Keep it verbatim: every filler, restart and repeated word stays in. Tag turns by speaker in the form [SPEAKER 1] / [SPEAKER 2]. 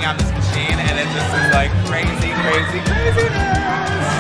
[SPEAKER 1] on this machine, and it just is like crazy, crazy, craziness.